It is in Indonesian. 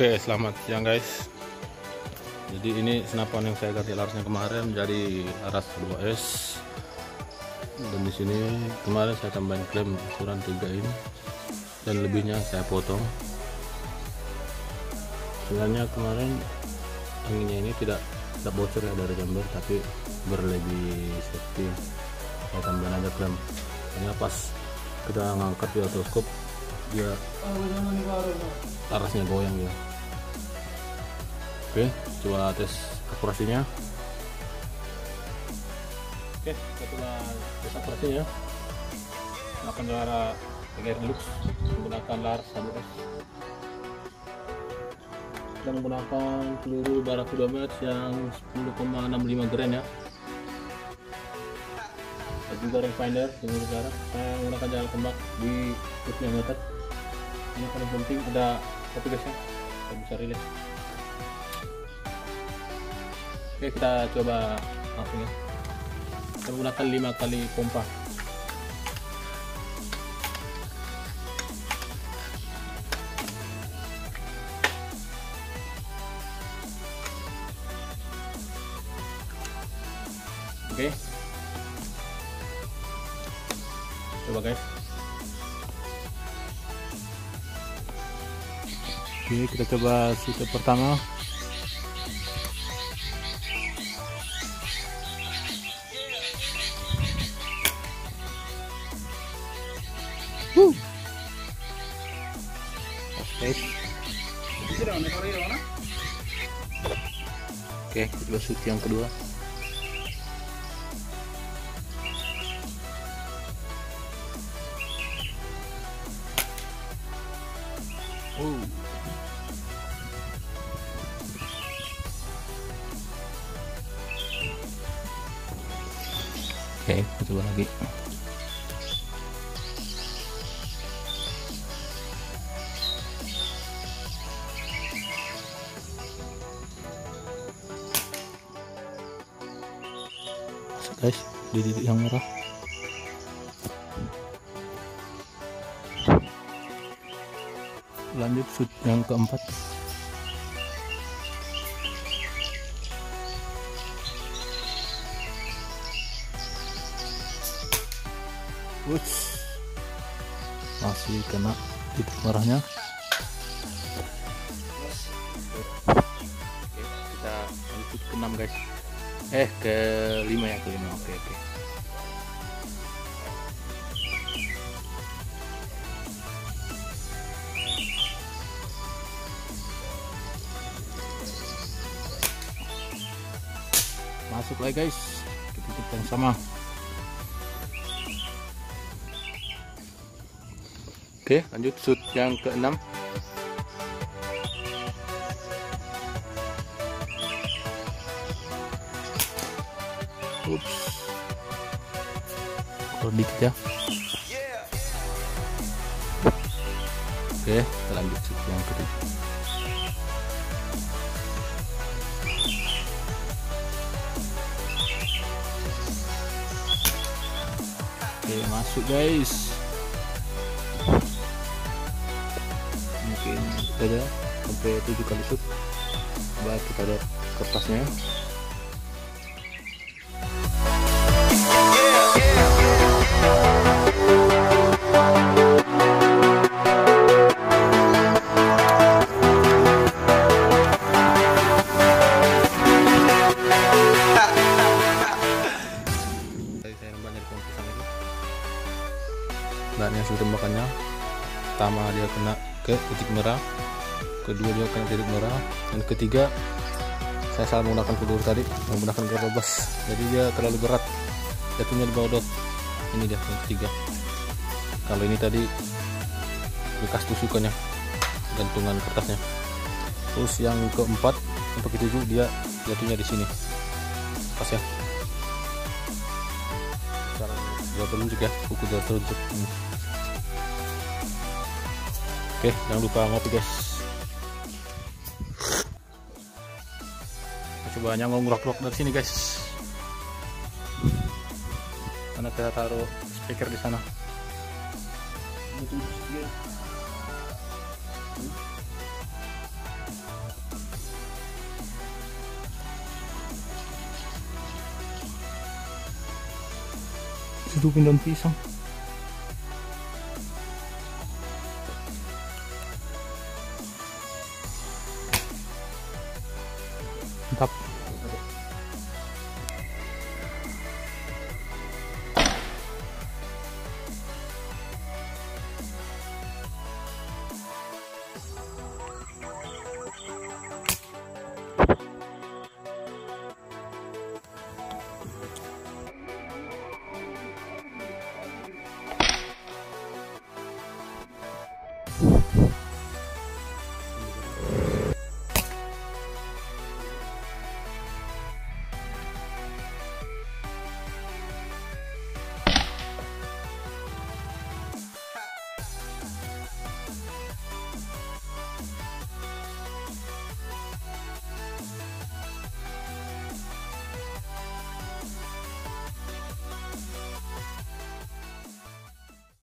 Oke, selamat siang guys. Jadi ini senapan yang saya ganti larasnya kemarin jadi laras 2S. Dan di sini kemarin saya tambahin klem ukuran 3 ini dan lebihnya saya potong. Sebenarnya kemarin anginnya ini tidak bocor ya dari jember, tapi berlebih safety. Saya tambahin aja klem. Hanya pas kita ngangkat di otoskop dia larasnya goyang ya. Oke, coba tes akurasinya. Oke, kita coba tes akurasinya. Menggunakan cara PGR Deluxe, menggunakan laras 1S. Kita menggunakan peluru Barakuda Match yang 10,65 grain ya. Dan juga rangefinder dengan jarak. Saya menggunakan jarak tembak di 10 meter. Ini paling penting ada kopi guys ya, kita bisa rilis. Oke, kita coba langsung ya. Kita menggunakan 5 kali pompa. Oke, coba guys. Oke, kita coba shoot pertama. Oke, kita coba shoot yang kedua. Oke, kita coba lagi. Guys, di titik yang merah. Lanjut shoot yang keempat. Wuts, masih kena titik merahnya. Oke, kita lanjut ke 6 guys. Ke 5 ya, ke 5. Oke. Masuk lagi guys ke titik yang sama. Oke, lanjut shoot yang ke-6. Ups, kurang dikit ya. Oke, kita lanjut shoot yang ke-7. Oke, masuk guys. Mungkin ada sampai 7 kali shoot. Coba kita lihat kertasnya. Dan yang sudah tembakannya, pertama dia kena ke titik merah, kedua dia kena titik merah, dan ketiga saya salah menggunakan peluru tadi, menggunakan gerobas, jadi dia terlalu berat, jatuhnya di bawah dot. Ini dia yang ketiga. Kalau ini tadi bekas tusukannya, gantungan kertasnya. Terus yang keempat untuk ketujuh dia jatuhnya di sini, pas ya. Sekarang dua telunjuk ya, buku dua telunjuk. Oke, jangan lupa ngopi guys. Coba nyanggung rock dari sini guys. Karena kita taruh speaker di sana. Sedupin daun pisang. Mantap.